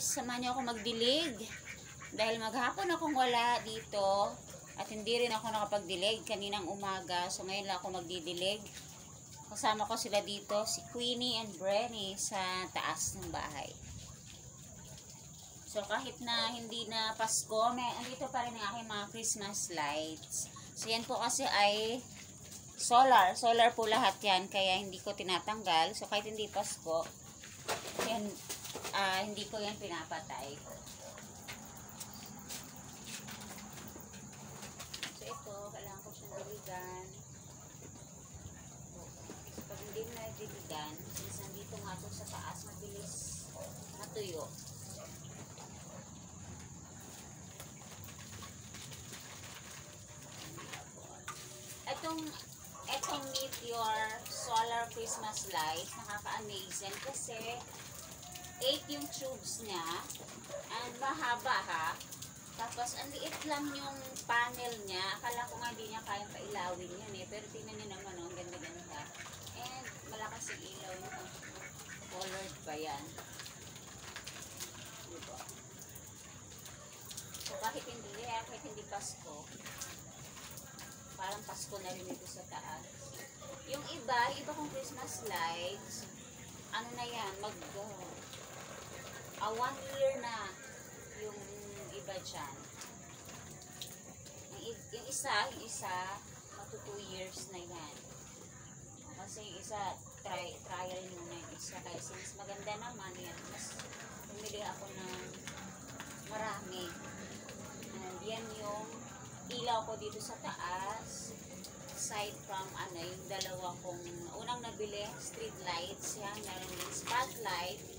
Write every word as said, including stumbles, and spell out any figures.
guys, samahan niyo ako magdilig. Dahil maghapon akong wala dito at hindi rin ako nakapagdilig kaninang umaga. So ngayon lang ako magdidilig. Kasama ko sila dito, si Queenie and Brenny sa taas ng bahay. So kahit na hindi na Pasko, may andito pa rin ang aking mga Christmas lights. So yan po kasi ay solar. Solar po lahat yan, kaya hindi ko tinatanggal. So kahit hindi Pasko, yan, uh, hindi ko yan pinapatay. So ito, kailangan ko siyang diligan. So pag hindi na diligan, since nandito nga ito sa taas, mabilis matuyo. Etong, etong Meteor Solar Christmas Light, nakaka-amazing kasi eight yung tubes niya and mahaba ha. Tapos ang liit lang yung panel niya. Akala ko nga hindi niya kayang pailawin yun eh. Pero tingnan niyo naman oh, ganda-ganda. And malakas yung ilaw niya. Colored pa yan. Diba? So kahit hindi, kahit hindi Pasko, parang Pasko na rin ito sa taas. Yung iba, yung iba kong Christmas lights, ano na yan, mag uh, uh, one year na yung iba dyan. Yung, yung isa, yung isa, magto two years na yan. Kasi yung isa, try, trial muna yung isa. Kaya since maganda naman yan, mas pumili ako ng marami. And yan yung ilaw ko dito sa taas. Aside from ano, yung dalawa kong unang nabili, street lights. Yan, meron din spotlight.